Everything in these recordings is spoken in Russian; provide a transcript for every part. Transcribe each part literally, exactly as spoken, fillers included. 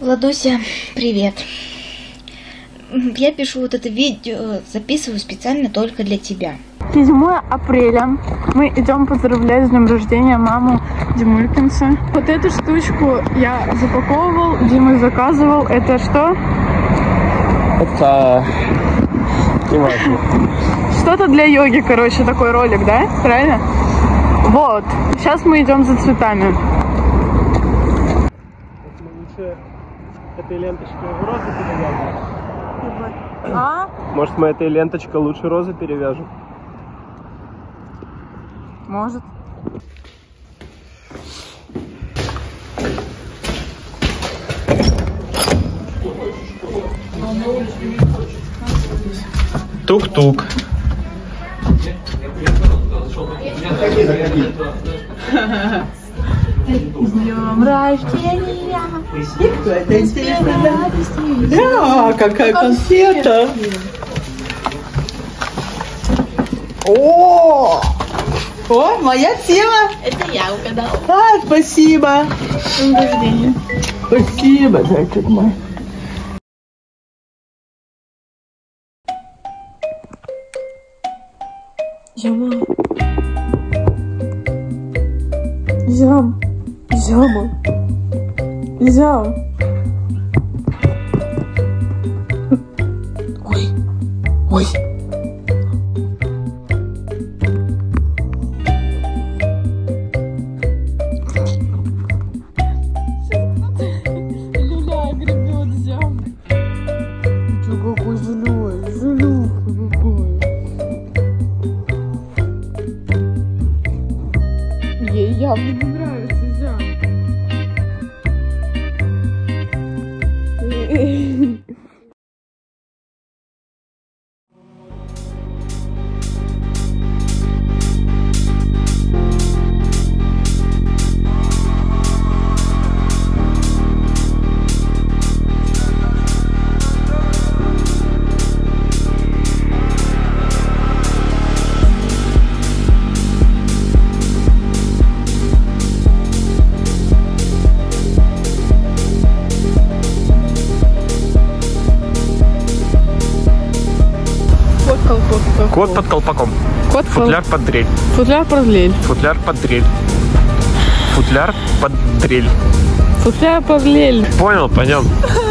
Владуся, привет. Я пишу вот это видео, записываю специально только для тебя. седьмое апреля. Мы идем поздравлять с днем рождения маму Димулькинса. Вот эту штучку я запаковывал, Дима заказывал. Это что? Это... не важно. Что-то для йоги, короче, такой ролик, да? Правильно? Вот. Сейчас мы идем за цветами. Лучше этой ленточкой розы перевяжем. А? Может, мы этой ленточкой лучше розы перевяжем? Может. Тук-тук. С днем рождения! Кто это, интересно, да? Да, какая конфета! О! О, моя тема! Это я угадала. А, спасибо! Спасибо, зайчик мой. Зяма. Зям. Зяма. Зям. Ой. Ой. Люля гребет, зям. Ты какой злой, злюха какой. Ей явно не нравится, зям. Кот под колпаком. Кот Футляр под дрель. Футляр под дрель. Футляр под дрель. Футляр под дрель. Футляр под дрель. Понял, пойдем.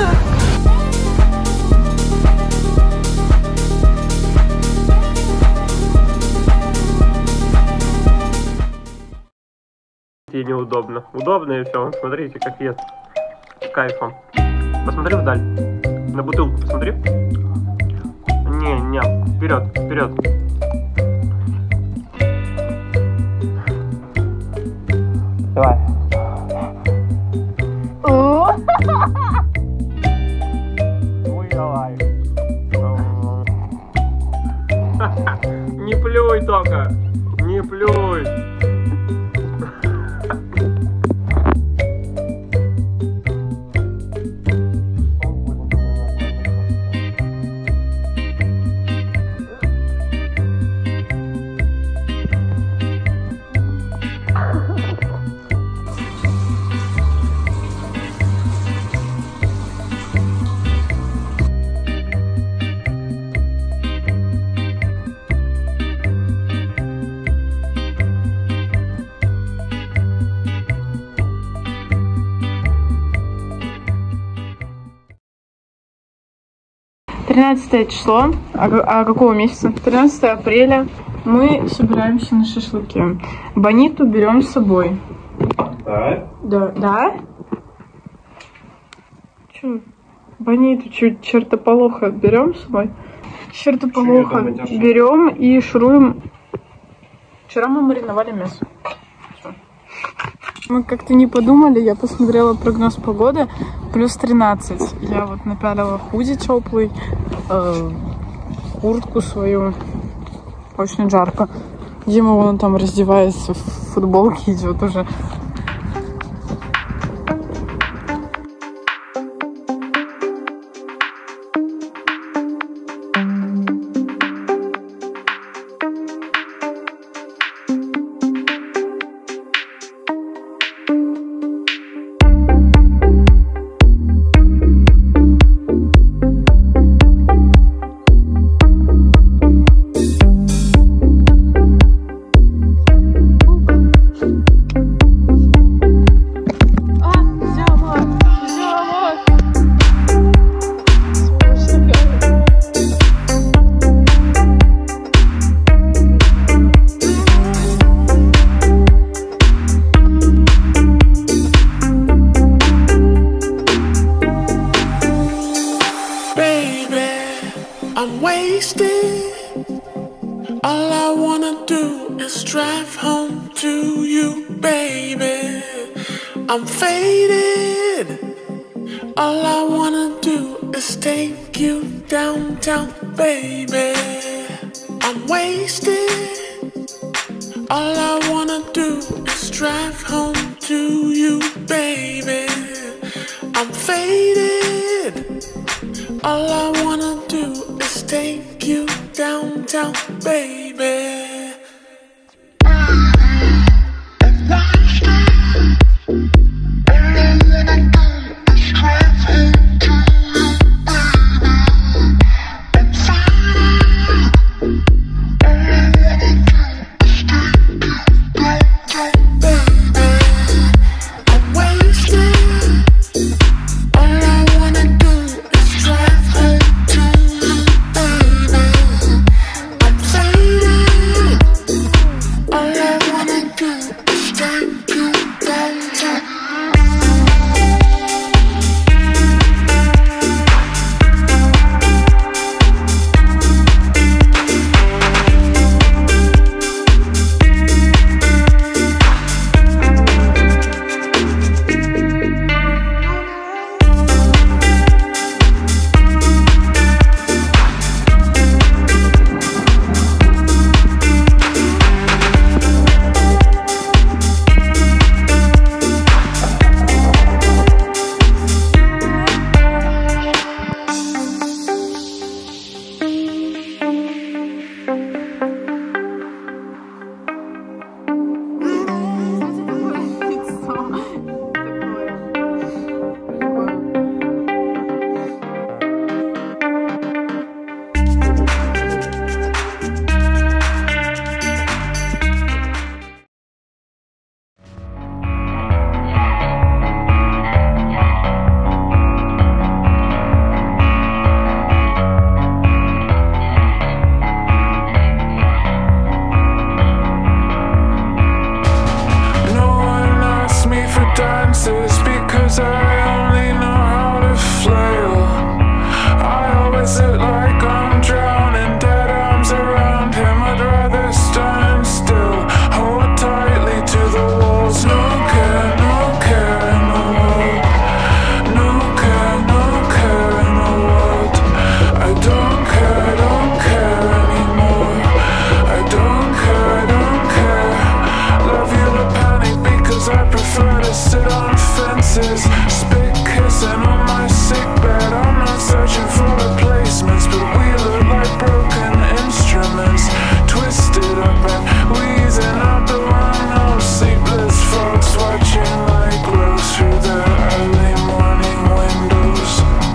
Ей неудобно. Удобно и все. Смотрите, как ест. С кайфом. Посмотри вдаль. На бутылку посмотри. Не, не, вперед, вперед. Давай. Ой, давай. Не плюй только. Не плюй. тринадцатое число, а, а какого месяца? тринадцатое апреля. Мы собираемся на шашлыки. Бониту берем с собой. Да? Да. Да? Че? Бониту чуть чертополоха берем с собой? Чертополоха берем и шуруем. Вчера мы мариновали мясо. Всё. Мы как-то не подумали, я посмотрела прогноз погоды, плюс тринадцать. Я вот напялила худи теплый, э, куртку свою, очень жарко. Дима вон там раздевается, в футболке идет уже. drive home to you, baby. I'm faded. All I wanna do is take you downtown, baby. I'm wasted. All I wanna do is drive home to you, baby. I'm faded. All I wanna do is take you downtown, baby. Because I only know how to flail. I always look like I'm drowning, dead arms around him. I'd rather stand still, hold tightly to the walls. No care, no care in the world. No care, no care in the world. I don't care, don't care anymore. I don't care, don't care. Love you to panic because I prefer to sit on fences, spit kissing on my sick bed. I'm not searching for replacements, but we look like broken instruments, twisted up and wheezing out the window. Sleepless folks watching like glows through the early morning windows.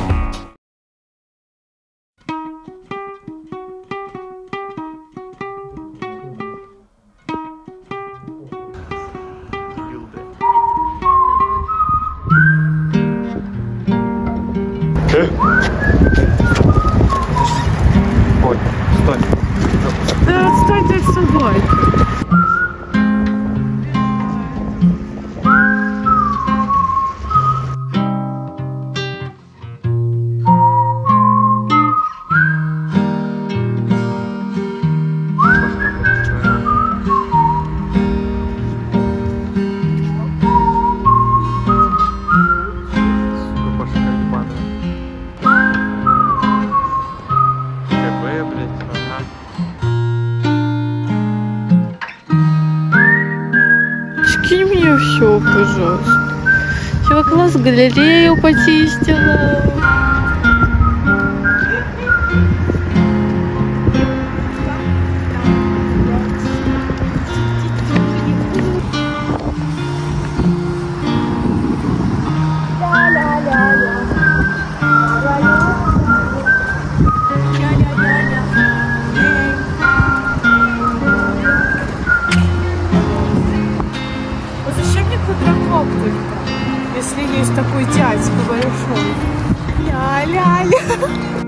Ой, стой. Да отстаньте от собаки. Кинь мне все, пожалуйста. Я класс галерею почистила. Если есть такой дядька большой. Ля-ля-ля.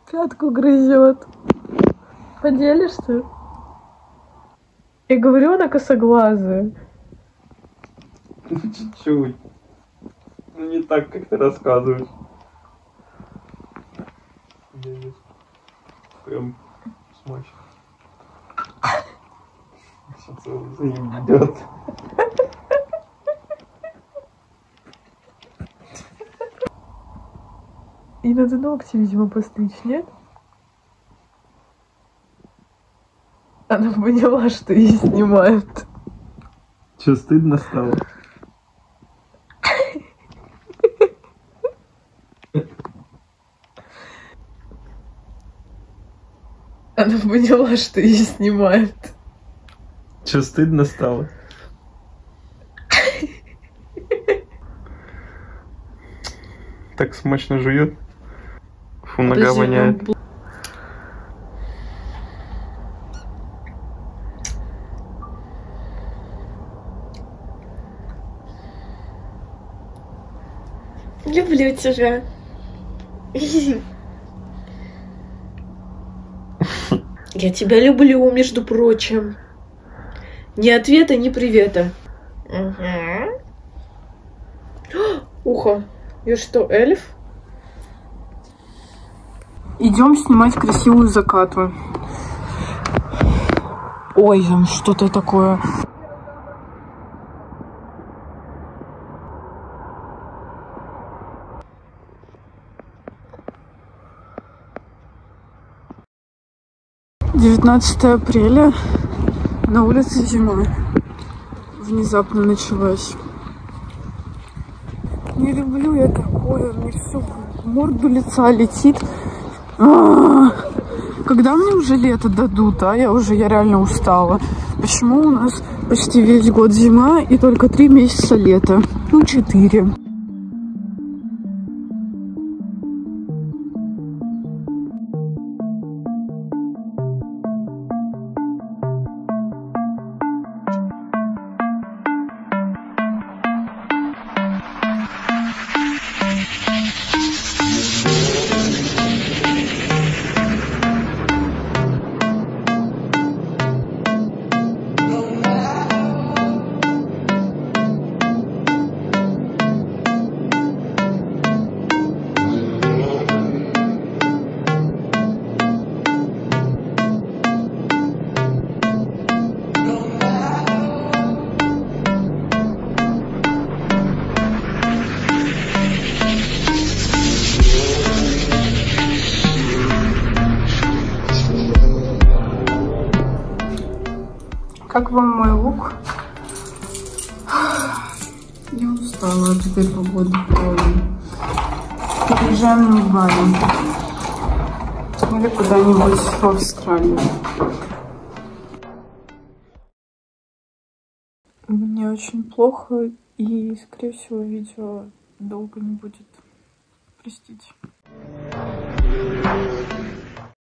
Пятку грызет. Поделишься? Я говорю, она косоглазая. Ну, чуть-чуть. Ну, не так, как ты рассказываешь. Я здесь прям смачно. Сейчас он заебет. И надо ногти, видимо, постричь, нет? Она поняла, что ее снимают. Че, стыдно стало? Она поняла, что ее снимают. Че, стыдно стало? Так смачно жует. Фу, нога воняет. Люблю тебя. Я тебя люблю, между прочим. Ни ответа, ни привета. Угу. Ухо. Я что, эльф? Идем снимать красивую закату. Ой, там что-то такое. девятнадцатое апреля. На улице зима. Внезапно началась. Не люблю я такое. Мне все в морду лица летит. А-а-а. Когда мне уже лето дадут, а? Я уже, я реально устала. Почему у нас почти весь год зима и только три месяца лета? Ну, четыре. Как вам мой лук? Я устала от этой погоды. Переезжаем на Бали. Или куда-нибудь в Австралию. Мне очень плохо, и, скорее всего, видео долго не будет. Простите.